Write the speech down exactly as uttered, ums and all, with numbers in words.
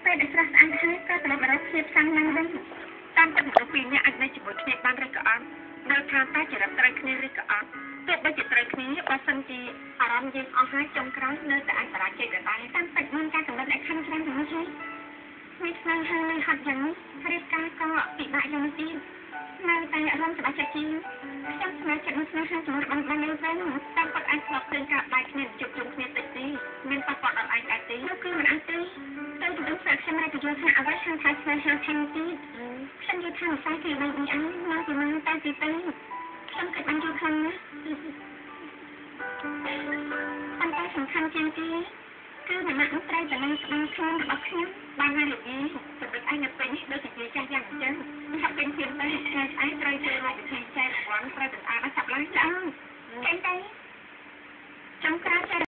ពេលដែលស្រស់ស្អាតហើយក៏ត្រឡប់មករកភាពសាំងឡើងវិញតាមតែមនុស្សពីរនាក់អាចនៅជាមួយគ្នាបានឬក៏អត់នៅថាតែចរិតត្រូវគ្នាឬក៏អត់ទោះបីជាត្រូវគ្នាបើសិនជាអារម្មណ៍យើងអស់ហើយចុងក្រោយនៅតែអាចបរាជ័យដដែលតាមតែមានការកំណត់លក្ខខណ្ឌច្រើនទាំងនោះហើយមានស្នេហានៅហត់យ៉ាងនេះរៀបការក៏ពិបាកយ៉ាងនេះទៀតនៅតែអារម្មណ៍ច្បាស់ចិត្តជាងខ្ញុំស្នេហ៍ចិត្តនឹងស្នេហាជាមួយបងបាននៅវិញតាមគាត់អាចស្លាប់ឃើញការបែកគ្នាជួបជុំគ្នាតិចទីមានប៉ះពាល់ដល់ឯងដែរទេនោះគឺមិនអាចទេទៅជំរុញស្រាក់ខ្ញុំរកយល់ថាអ្វីខាងថាស្នេហាខាងទៀតខ្ញុំយល់ថាវិស័យគឺបែបនេះឯងមកពីមកតែទីទៅខ្ញុំគិតបានយល់ខ្លាំងណាស់ប៉ុន្តែសំខាន់ជាងគេគឺដំណាក់នោះត្រូវតែនៅស្ដាំខ្លួនរបស់ខ្ញុំបានហើយលោកយាយសម្រាប់ឯងនៅពេលនេះដូចជាយាយចាស់យ៉ាងអញ្ចឹងថាពេញធៀបទៅថ្ងៃស្អែកត្រូវធ្វើរកវិធីចែកអង្វរត្រូវតែស្អាតឲ្យចាប់ឡើងចាអើចេញទៅចំក្រោយ